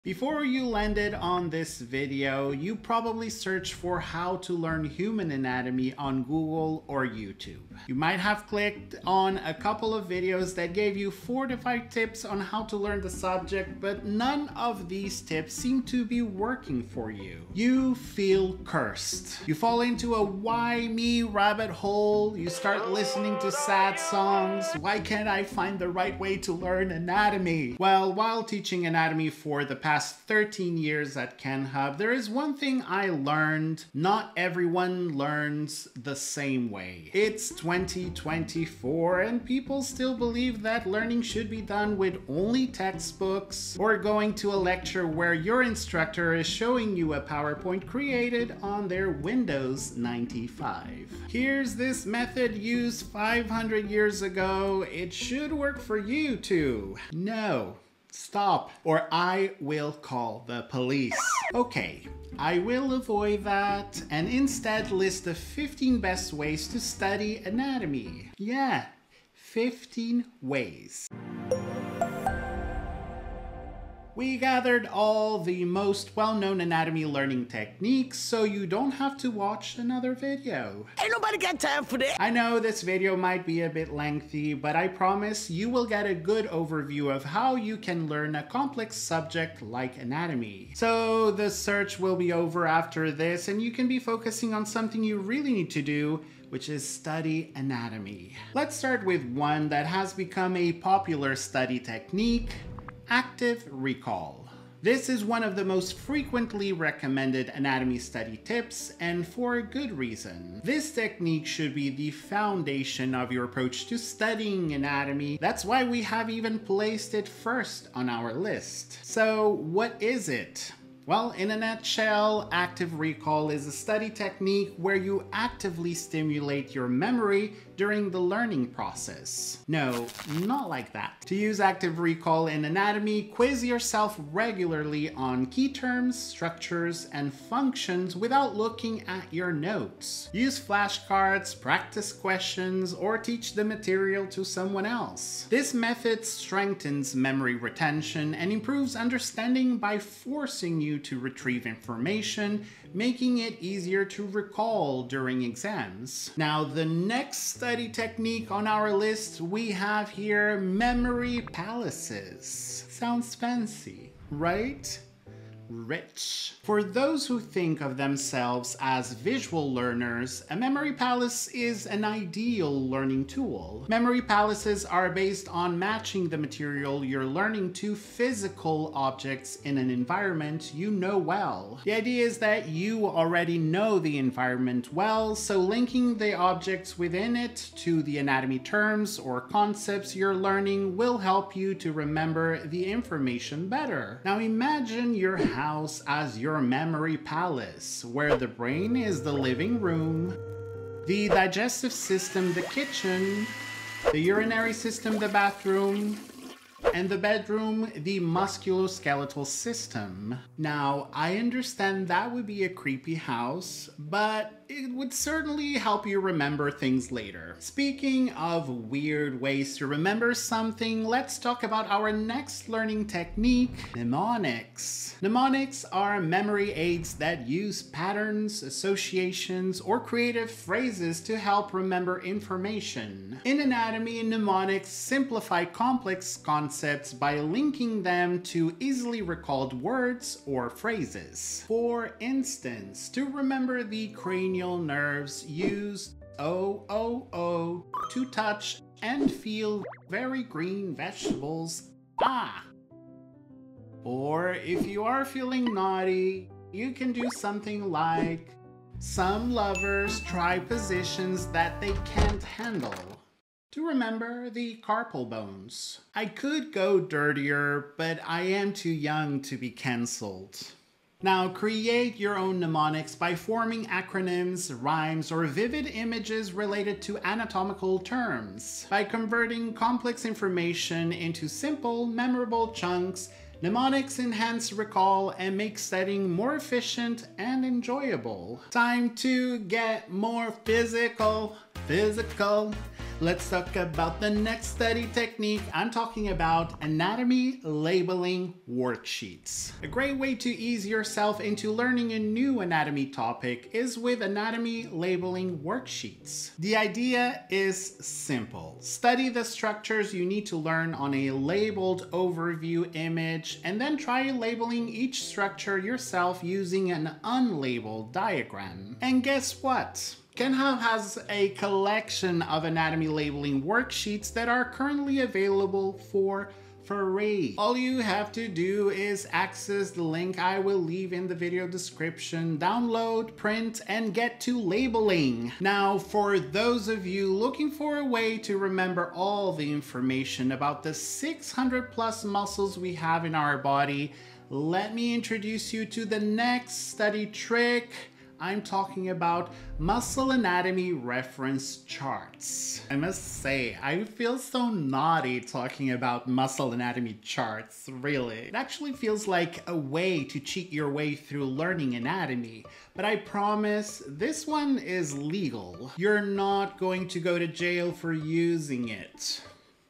Before you landed on this video, you probably searched for how to learn human anatomy on Google or YouTube. You might have clicked on a couple of videos that gave you 4 to 5 tips on how to learn the subject, but none of these tips seem to be working for you. You feel cursed. You fall into a why me rabbit hole. You start listening to sad songs. Why can't I find the right way to learn anatomy? Well, while teaching anatomy for the past 13 years at Kenhub, there is one thing I learned: not everyone learns the same way. It's 2024 and people still believe that learning should be done with only textbooks or going to a lecture where your instructor is showing you a PowerPoint created on their Windows 95. Here's this method used 500 years ago. It should work for you too. No. Stop, or I will call the police. Okay, I will avoid that and instead list the 15 best ways to study anatomy. Yeah, 15 ways. We gathered all the most well-known anatomy learning techniques so you don't have to watch another video. Ain't nobody got time for that. I know this video might be a bit lengthy, but I promise you will get a good overview of how you can learn a complex subject like anatomy. So the search will be over after this and you can be focusing on something you really need to do, which is study anatomy. Let's start with one that has become a popular study technique: active recall. This is one of the most frequently recommended anatomy study tips, and for a good reason. This technique should be the foundation of your approach to studying anatomy. That's why we have even placed it first on our list. So what is it? Well, in a nutshell, active recall is a study technique where you actively stimulate your memory during the learning process. No, not like that. To use active recall in anatomy, quiz yourself regularly on key terms, structures, and functions without looking at your notes. Use flashcards, practice questions, or teach the material to someone else. This method strengthens memory retention and improves understanding by forcing you to retrieve information, making it easier to recall during exams. Now, the next study technique on our list we have here: memory palaces. Sounds fancy, right? Rich. For those who think of themselves as visual learners, a memory palace is an ideal learning tool. Memory palaces are based on matching the material you're learning to physical objects in an environment you know well. The idea is that you already know the environment well, so linking the objects within it to the anatomy terms or concepts you're learning will help you to remember the information better. Now imagine your house as your memory palace, where the brain is the living room, the digestive system the kitchen, the urinary system the bathroom, and the bedroom the musculoskeletal system. Now, I understand that would be a creepy house, but it would certainly help you remember things later. Speaking of weird ways to remember something, let's talk about our next learning technique: mnemonics. Mnemonics are memory aids that use patterns, associations, or creative phrases to help remember information. In anatomy, mnemonics simplify complex concepts by linking them to easily recalled words or phrases. For instance, to remember the cranial nerves, use O to touch and feel very green vegetables. Ah! Or if you are feeling naughty, you can do something like: some lovers try positions that they can't handle. To remember the carpal bones. I could go dirtier, but I am too young to be cancelled. Now, create your own mnemonics by forming acronyms, rhymes, or vivid images related to anatomical terms. By converting complex information into simple, memorable chunks, mnemonics enhance recall and make studying more efficient and enjoyable. Time to get more physical. Let's talk about the next study technique. I'm talking about anatomy labeling worksheets. A great way to ease yourself into learning a new anatomy topic is with anatomy labeling worksheets. The idea is simple. Study the structures you need to learn on a labeled overview image, and then try labeling each structure yourself using an unlabeled diagram. And guess what? Kenhub has a collection of anatomy labeling worksheets that are currently available for free. All you have to do is access the link I will leave in the video description, download, print, and get to labeling. Now, for those of you looking for a way to remember all the information about the 600 plus muscles we have in our body, let me introduce you to the next study trick. I'm talking about muscle anatomy reference charts. I must say, I feel so naughty talking about muscle anatomy charts, really. It actually feels like a way to cheat your way through learning anatomy, but I promise this one is legal. You're not going to go to jail for using it.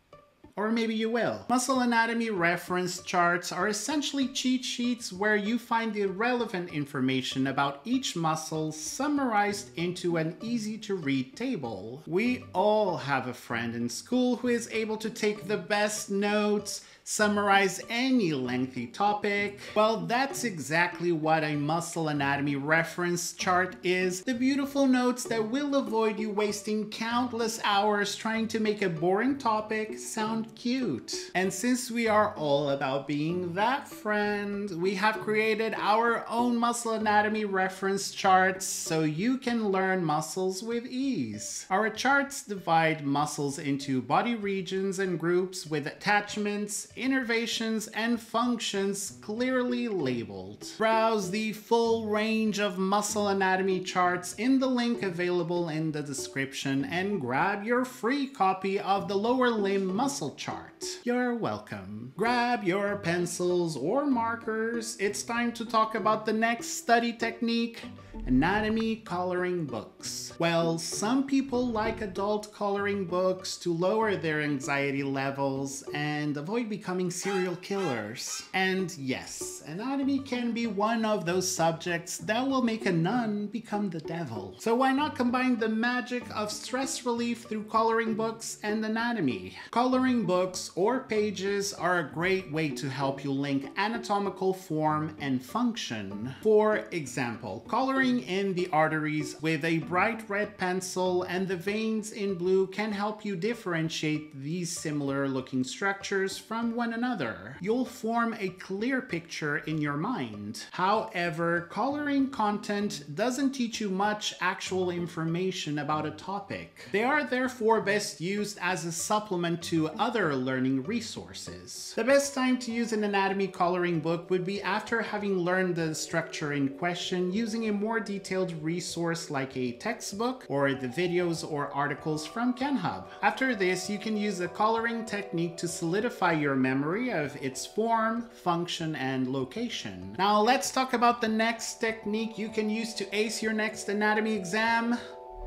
Or maybe you will. Muscle anatomy reference charts are essentially cheat sheets where you find the relevant information about each muscle summarized into an easy to read table. We all have a friend in school who is able to take the best notes, summarize any lengthy topic. Well, that's exactly what a muscle anatomy reference chart is. The beautiful notes that will avoid you wasting countless hours trying to make a boring topic sound cute. And since we are all about being that friend, we have created our own muscle anatomy reference charts so you can learn muscles with ease. Our charts divide muscles into body regions and groups with attachments, innervations, and functions clearly labeled. Browse the full range of muscle anatomy charts in the link available in the description and grab your free copy of the lower limb muscle chart. You're welcome. Grab your pencils or markers. It's time to talk about the next study technique, anatomy coloring books. Well, some people like adult coloring books to lower their anxiety levels and avoid becoming serial killers. And yes, anatomy can be one of those subjects that will make a nun become the devil. So why not combine the magic of stress relief through coloring books and anatomy? Coloring books or pages are a great way to help you link anatomical form and function. For example, coloring in the arteries with a bright red pencil and the veins in blue can help you differentiate these similar looking structures from one another. You'll form a clear picture in your mind. However, coloring content doesn't teach you much actual information about a topic. They are therefore best used as a supplement to other learning resources. The best time to use an anatomy coloring book would be after having learned the structure in question using a more detailed resource like a textbook or the videos or articles from Kenhub. After this, you can use a coloring technique to solidify your memory of its form, function, and location. Now let's talk about the next technique you can use to ace your next anatomy exam.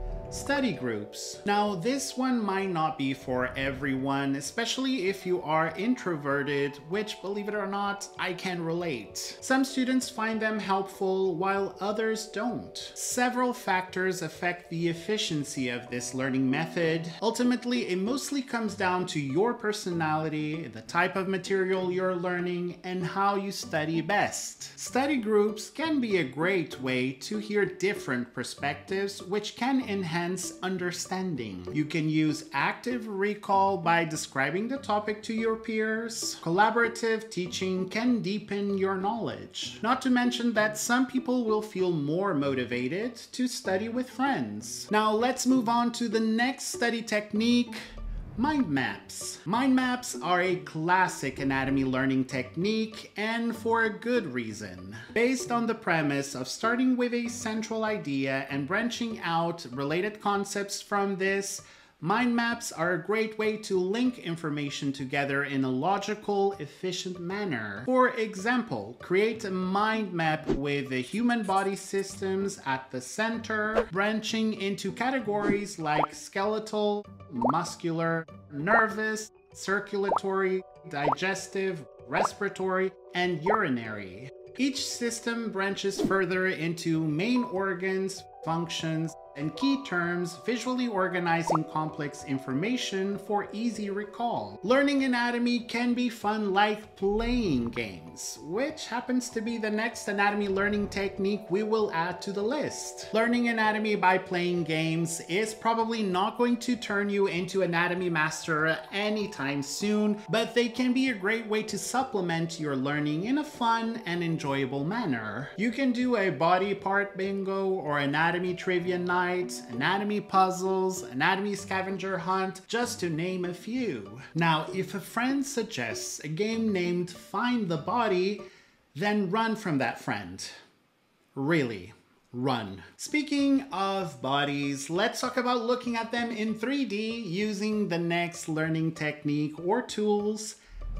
Study groups. Now this one might not be for everyone, especially if you are introverted, which, believe it or not, I can relate. Some students find them helpful while others don't. Several factors affect the efficiency of this learning method. Ultimately, it mostly comes down to your personality, the type of material you're learning, and how you study best. Study groups can be a great way to hear different perspectives, which can enhance understanding. You can use active recall by describing the topic to your peers. Collaborative teaching can deepen your knowledge. Not to mention that some people will feel more motivated to study with friends. Now let's move on to the next study technique. Mind maps. Mind maps are a classic anatomy learning technique, and for a good reason. Based on the premise of starting with a central idea and branching out related concepts from this, mind maps are a great way to link information together in a logical, efficient manner. For example, create a mind map with the human body systems at the center, branching into categories like skeletal, muscular, nervous, circulatory, digestive, respiratory, and urinary. Each system branches further into main organs, functions, and key terms, visually organizing complex information for easy recall. Learning anatomy can be fun like playing games, which happens to be the next anatomy learning technique we will add to the list. Learning anatomy by playing games is probably not going to turn you into anatomy master anytime soon, but they can be a great way to supplement your learning in a fun and enjoyable manner. You can do a body part bingo or anatomy trivia night, anatomy puzzles, anatomy scavenger hunt, just to name a few. Now, if a friend suggests a game named Find the Body, then run from that friend. Really, run. Speaking of bodies, let's talk about looking at them in 3D using the next learning technique or tools,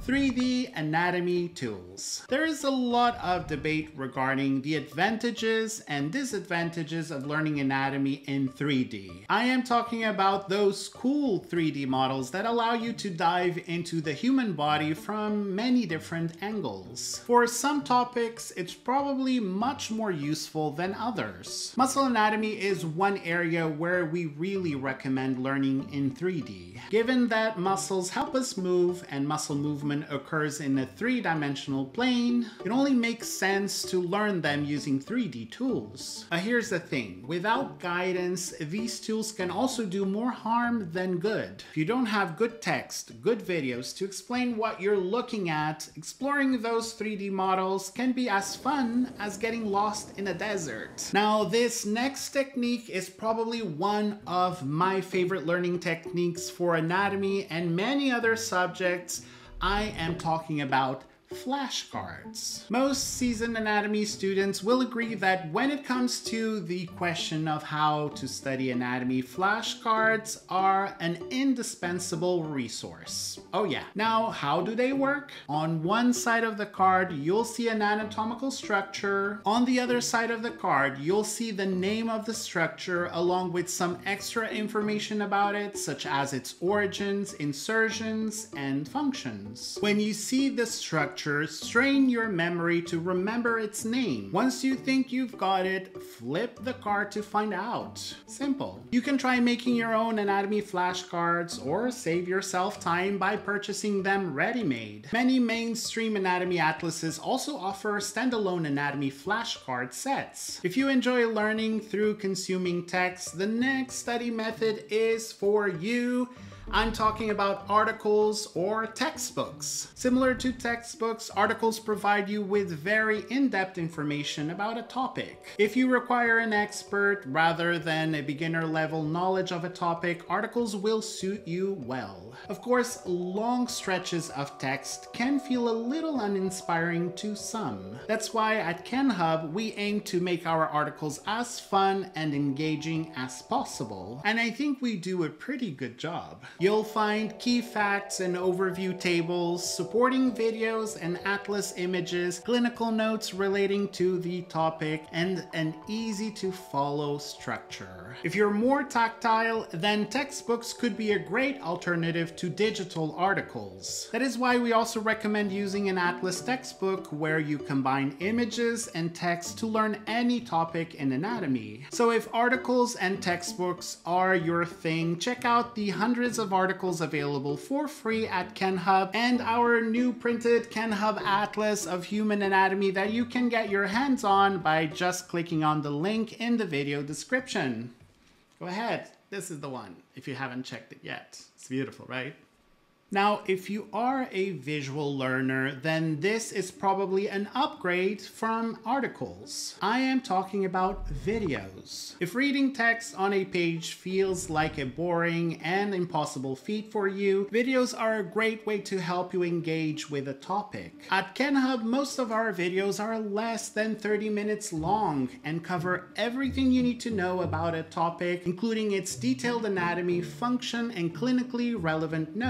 3D anatomy tools. There is a lot of debate regarding the advantages and disadvantages of learning anatomy in 3D. I am talking about those cool 3D models that allow you to dive into the human body from many different angles. For some topics, it's probably much more useful than others. Muscle anatomy is one area where we really recommend learning in 3D. Given that muscles help us move and muscle movement occurs in a three-dimensional plane, it only makes sense to learn them using 3D tools. But here's the thing, without guidance, these tools can also do more harm than good. If you don't have good text, good videos to explain what you're looking at, exploring those 3D models can be as fun as getting lost in a desert. Now, this next technique is probably one of my favorite learning techniques for anatomy and many other subjects. I am talking about flashcards. Most seasoned anatomy students will agree that when it comes to the question of how to study anatomy, flashcards are an indispensable resource. Oh yeah. Now, how do they work? On one side of the card, you'll see an anatomical structure. On the other side of the card, you'll see the name of the structure along with some extra information about it, such as its origins, insertions, and functions. When you see the structure, strain your memory to remember its name. Once you think you've got it, flip the card to find out. Simple. You can try making your own anatomy flashcards or save yourself time by purchasing them ready-made. Many mainstream anatomy atlases also offer standalone anatomy flashcard sets. If you enjoy learning through consuming text, the next study method is for you. I'm talking about articles or textbooks. Similar to textbooks, articles provide you with very in-depth information about a topic. If you require an expert rather than a beginner-level knowledge of a topic, articles will suit you well. Of course, long stretches of text can feel a little uninspiring to some. That's why at Kenhub, we aim to make our articles as fun and engaging as possible. And I think we do a pretty good job. You'll find key facts and overview tables, supporting videos and atlas images, clinical notes relating to the topic, and an easy to follow structure. If you're more tactile, then textbooks could be a great alternative to digital articles. That is why we also recommend using an atlas textbook where you combine images and text to learn any topic in anatomy. So if articles and textbooks are your thing, check out the hundreds of articles available for free at Kenhub and our new printed Kenhub Atlas of Human Anatomy that you can get your hands on by just clicking on the link in the video description. Go ahead, this is the one if you haven't checked it yet. It's beautiful, right? Now, if you are a visual learner, then this is probably an upgrade from articles. I am talking about videos. If reading text on a page feels like a boring and impossible feat for you, videos are a great way to help you engage with a topic. At Kenhub, most of our videos are less than 30 minutes long and cover everything you need to know about a topic, including its detailed anatomy, function, and clinically relevant notes.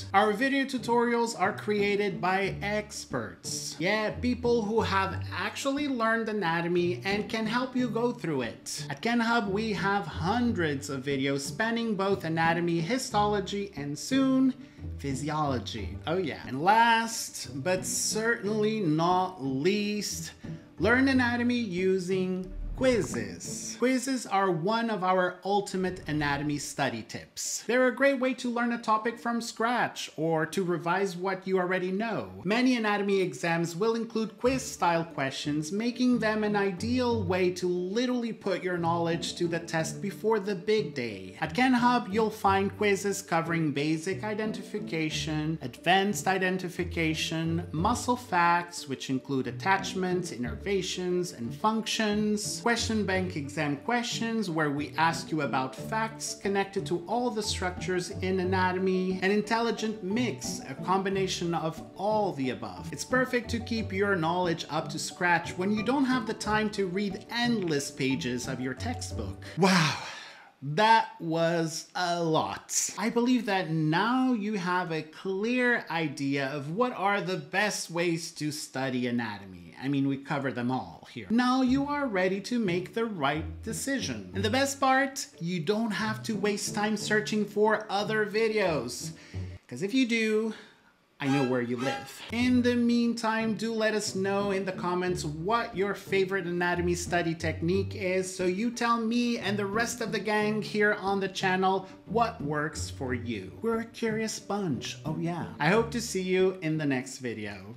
videos. Our video tutorials are created by experts. Yeah, people who have actually learned anatomy and can help you go through it. At Kenhub, we have hundreds of videos spanning both anatomy, histology, and soon, physiology. Oh yeah. And last, but certainly not least, learn anatomy using quizzes. Quizzes are one of our ultimate anatomy study tips. They're a great way to learn a topic from scratch or to revise what you already know. Many anatomy exams will include quiz-style questions, making them an ideal way to literally put your knowledge to the test before the big day. At Kenhub, you'll find quizzes covering basic identification, advanced identification, muscle facts, which include attachments, innervations, and functions, question bank exam questions where we ask you about facts connected to all the structures in anatomy, an intelligent mix, a combination of all the above. It's perfect to keep your knowledge up to scratch when you don't have the time to read endless pages of your textbook. Wow. That was a lot. I believe that now you have a clear idea of what are the best ways to study anatomy. I mean, we covered them all here. Now you are ready to make the right decision. And the best part, you don't have to waste time searching for other videos. Because if you do, I know where you live. In the meantime, do let us know in the comments what your favorite anatomy study technique is, so you tell me and the rest of the gang here on the channel what works for you. We're a curious bunch, oh yeah. I hope to see you in the next video.